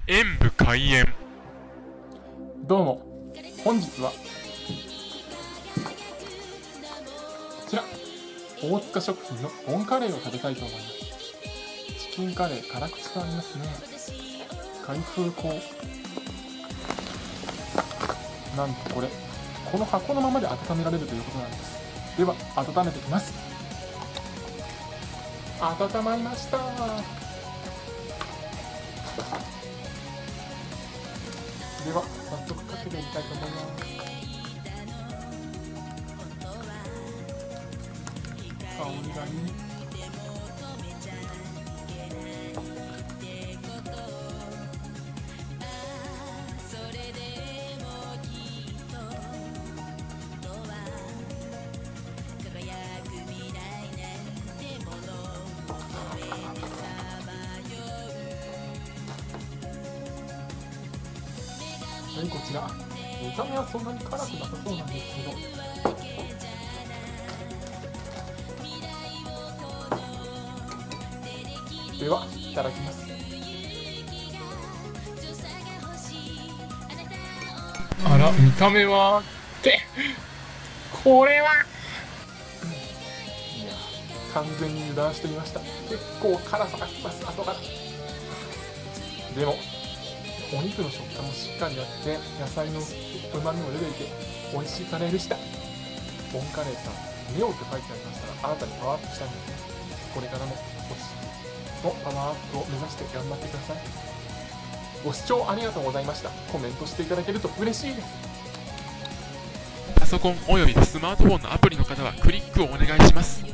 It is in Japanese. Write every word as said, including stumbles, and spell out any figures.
演武開演。 どうも、本日はこちら大塚食品のボンカレーを食べたいと思います。チキンカレー辛口とありますね。開封口、なんとこれこの箱のままで温められるということなんです。では温めていきます。温まりました。では早速かけてみたいと思います。香りがいい。はい、こちら見た目はそんなに辛くなさそうなんですけど、ではいただきます。あら、見た目はってこれは、いや完全に油断していました。結構辛さがきます後から。でもお肉の食感もしっかりあって野菜のうまみも出ていて美味しいカレーでした。ボンカレーさん、ネオって書いてありましたが新たにパワーアップしたんですね。これからもおしのパワーアップを目指して頑張ってください。ご視聴ありがとうございました。コメントしていただけると嬉しいです。 パソコンおよびスマートフォンのアプリの方はクリックをお願いします。